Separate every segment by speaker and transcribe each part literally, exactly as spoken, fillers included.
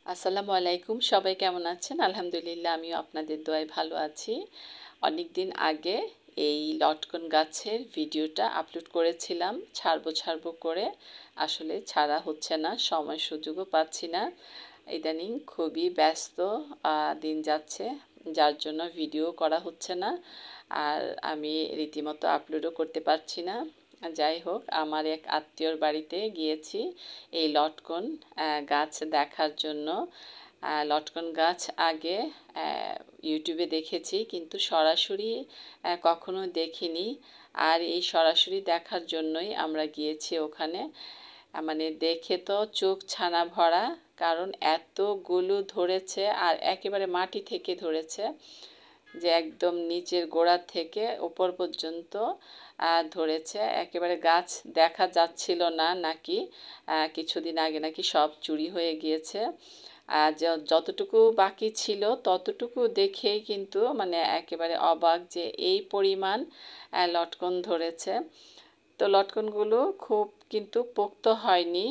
Speaker 1: আসসালামু আলাইকুম, সবাই কেমন আছেন? আলহামদুলিল্লাহ, আমিও আপনাদের দোয়ায় ভালো আছি। অনেক দিন আগে এই লটকন গাছের ভিডিওটা আপলোড করেছিলাম, ছাড়বো ছাড়বো করে। আসলে ছাড়া হচ্ছে না, সময় সুযোগও পাচ্ছি না। ইদানিং খুবই ব্যস্ত আহ, দিন যাচ্ছে, যার জন্য ভিডিও করা হচ্ছে না। আর আমি রীতিমতো আপলোডও করতে পারছি না। যাই হোক, আমার এক আত্মীয়র বাড়িতে গিয়েছি এই লটকন আহ, গাছ দেখার জন্য। আহ, লটকন গাছ আগে আহ, ইউটিউবে দেখেছি, কিন্তু সরাসরি আহ, কখনো দেখিনি। আর এই সরাসরি দেখার জন্যই আমরা গিয়েছি ওখানে। আহ, মানে দেখে তো চোখ ছানা ভরা, কারণ এতগুলো ধরেছে আর একেবারে মাটি থেকে ধরেছে, যে একদম নিচের গোড়া থেকে উপর পর্যন্ত আহ, ধরেছে। একেবারে গাছ দেখা যাচ্ছিল না নাকি। আহ, কিছুদিন আগে নাকি সব চুরি হয়ে গিয়েছে। আর য- যতটুকু বাকি ছিল ততটুকু দেখেই কিন্তু মানে একেবারে অবাক যে এই পরিমাণ আহ, লটকন ধরেছে। তো লটকনগুলো খুব কিন্তু পোক্ত হয়নি,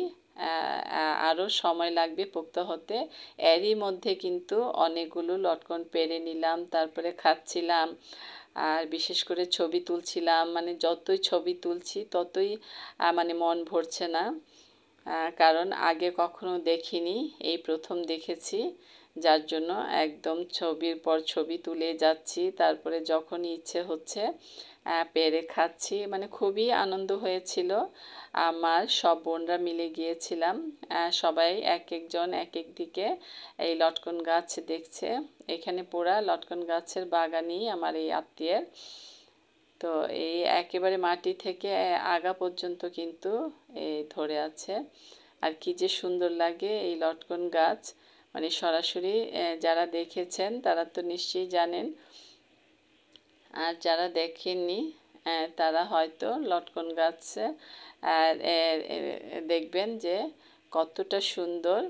Speaker 1: আরও সময় লাগবে পোক্ত হতে। এরই মধ্যে কিন্তু অনেকগুলো লটকন পেড়ে নিলাম, তারপরে খাচ্ছিলাম। আর বিশেষ করে ছবি তুলছিলাম, মানে যতই ছবি তুলছি ততই আহ, মানে মন ভরছে না। আহ, কারণ আগে কখনো দেখিনি, এই প্রথম দেখেছি। যার জন্য একদম ছবির পর ছবি তুলে যাচ্ছি, তারপরে যখনই ইচ্ছে হচ্ছে আহ, পেরে খাচ্ছি। মানে খুবই আনন্দ হয়েছিল। আমার সব বোনরা মিলে গিয়েছিলাম, আহ, সবাই এক একজন এক এক দিকে এই লটকন গাছ দেখছে। এখানে পুরা লটকন গাছের বাগানই আমার এই আত্মীয়ের। তো এই একেবারে মাটি থেকে আগা পর্যন্ত কিন্তু এই ধরে আছে। আর কি যে সুন্দর লাগে এই লটকন গাছ, মানে সরাসরি আহ, যারা দেখেছেন তারা তো নিশ্চয়ই জানেন। আর যারা দেখেননি আহ, তারা হয়তো লটকন গাছে আহ, এ- এ- দেখবেন যে কতটা সুন্দর।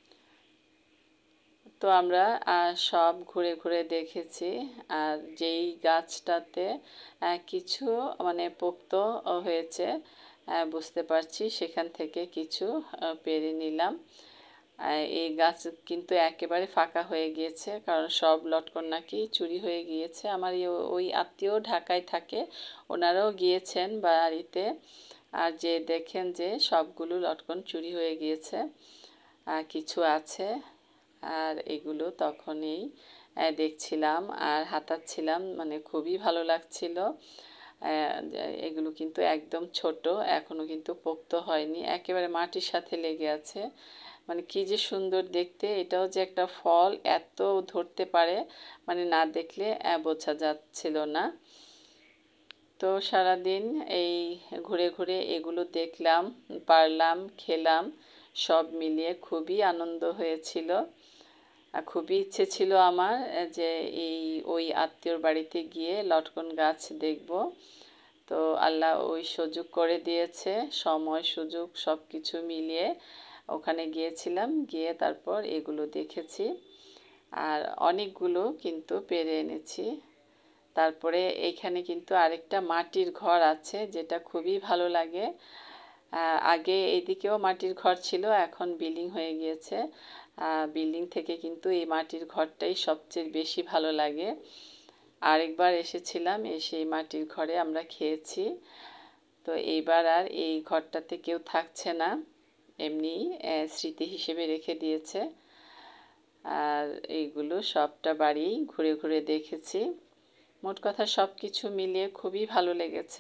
Speaker 1: তো আমরা আহ, সব ঘুরে ঘুরে দেখেছি। আর যেই গাছটাতে আহ, কিছু মানে পোক্ত হয়েছে আহ, বুঝতে পারছি, সেখান থেকে কিছু আহ, পেড়ে নিলাম। আহ, এই গাছ কিন্তু একেবারে ফাঁকা হয়ে গিয়েছে, কারণ সব লটকন নাকি চুরি হয়ে গিয়েছে। আমার এই ওই আত্মীয় ঢাকায় থাকে, ওনারাও গিয়েছেন বাড়িতে। আর যে দেখেন যে সবগুলো লটকন চুরি হয়ে গিয়েছে, আর কিছু আছে। আর এগুলো তখনই আহ, দেখছিলাম আর হাতাচ্ছিলাম, মানে খুবই ভালো লাগছিল। আহ, এগুলো কিন্তু একদম ছোট, এখনো কিন্তু পোক্ত হয়নি, একেবারে মাটির সাথে লেগে আছে। মানে কি যে সুন্দর দেখতে, এটাও যে একটা ফল এত ধরতে পারে, মানে না দেখলে আহ, বোঝা যাচ্ছিল না। তো সারাদিন এই ঘুরে ঘুরে এগুলো দেখলাম, পারলাম, খেলাম, সব মিলিয়ে খুবই আনন্দ হয়েছিল। আর খুবই ইচ্ছে ছিল আমার আহ, যে এই ওই আত্মীয়র বাড়িতে গিয়ে লটকন গাছ দেখব। তো আল্লাহ ওই সুযোগ করে দিয়েছে, সময় সুযোগ সব কিছু মিলিয়ে ওখানে গিয়েছিলাম, গিয়ে তারপর এগুলো দেখেছি। আর অনেকগুলো কিন্তু পেরে এনেছি। তারপরে এইখানে কিন্তু আরেকটা মাটির ঘর আছে, যেটা খুবই ভালো লাগে। আহ, আগে এদিকেও মাটির ঘর ছিল, এখন বিল্ডিং হয়ে গিয়েছে। বিল্ডিং থেকে কিন্তু এই মাটির ঘরটাই সবচেয়ে বেশি ভালো লাগে। আরেকবার এসেছিলাম, এসে এই মাটির ঘরে আমরা খেয়েছি। তো এইবার আর এই ঘরটাতে কেউ থাকছে না, এমনি আহ, স্মৃতি হিসেবে রেখে দিয়েছে। আর এইগুলো সবটা বাড়ি ঘুরে ঘুরে দেখেছি। মোট কথা সব কিছু মিলিয়ে খুবই ভালো লেগেছে।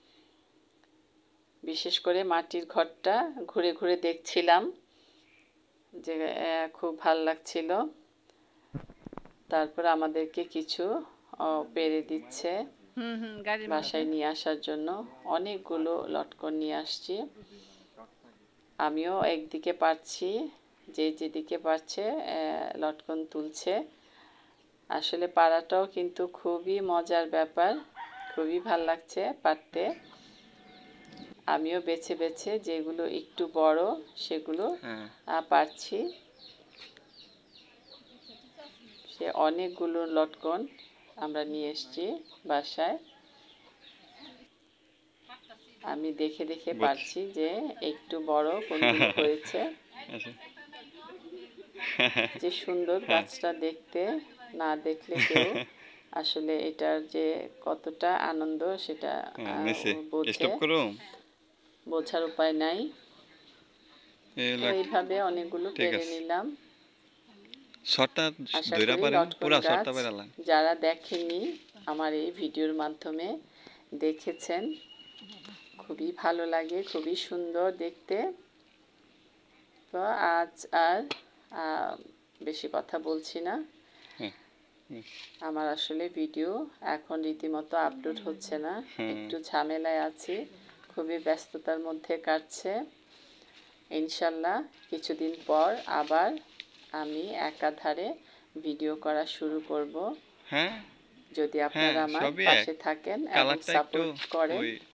Speaker 1: বিশেষ করে মাটির ঘরটা ঘুরে ঘুরে দেখছিলাম, যে আহ, খুব ভাল লাগছিল। তারপর আমাদেরকে কিছু আহ, পেড়ে দিচ্ছে
Speaker 2: হুম, হুম, গাড়ির মধ্যে।
Speaker 1: বাসায় নিয়ে আসার জন্য। অনেকগুলো লটকন নিয়ে আসছি। আমিও একদিকে পারছি, যে যেদিকে পারছে আহ, লটকন তুলছে। আসলে পাড়াটাও কিন্তু খুবই মজার ব্যাপার, খুবই ভাল লাগছে পারতে। আমিও বেছে বেছে যেগুলো একটু বড় সেগুলো
Speaker 2: হ্যাঁ।
Speaker 1: আহ, পারছি। সে অনেকগুলো লটকন আমরা নিয়ে এসেছি বাসায়। আমি দেখে দেখে
Speaker 2: বুঝছি।
Speaker 1: পারছি যে একটু বড় কোনগুলো হয়েছে।
Speaker 2: আচ্ছা।
Speaker 1: যে সুন্দর
Speaker 3: হ্যাঁ।
Speaker 1: গাছটা দেখতে, না দেখলে কেউ আসলে এটার যে কতটা আনন্দ সেটা
Speaker 3: হ্যাঁ,
Speaker 1: আহ,
Speaker 3: নিচে
Speaker 1: বোঝে,
Speaker 3: স্টপ করো।
Speaker 1: বোঝার উপায় নাই।
Speaker 3: এই
Speaker 1: তো
Speaker 3: লাগ
Speaker 1: এইভাবে অনেকগুলো
Speaker 3: ঠিক
Speaker 1: পেরে
Speaker 3: আছে।
Speaker 1: নিলাম।
Speaker 3: শর্টটা
Speaker 1: আশা
Speaker 3: ধইরা
Speaker 1: করি
Speaker 3: পারেন,
Speaker 1: লটকন
Speaker 3: পুরা
Speaker 1: গাছ
Speaker 3: শর্টটা পাইরালাম।
Speaker 1: যারা দেখেননি আমার এই ভিডিওর মাধ্যমে দেখেছেন, খুবই ভালো লাগে, খুবই সুন্দর দেখতে। তো আজ আর আহ, বেশি কথা বলছি না।
Speaker 3: হ্যাঁ, হুম,
Speaker 1: আমার আসলে ভিডিও এখন রীতিমতো আপলোড হচ্ছে না,
Speaker 3: হুম,
Speaker 1: একটু ঝামেলায় আছি, খুবই ব্যস্ততার মধ্যে কাটছে। ইনশাল্লাহ কিছুদিন পর আবার আমি একাধারে ভিডিও করা শুরু করব,
Speaker 3: হ্যাঁ,
Speaker 1: যদি
Speaker 3: হ্যাঁ,
Speaker 1: আপনারা আমার
Speaker 3: সবই এক।
Speaker 1: পাশে থাকেন এবং
Speaker 3: কালারটা একটু
Speaker 1: সাপোর্ট করেন।
Speaker 3: ওই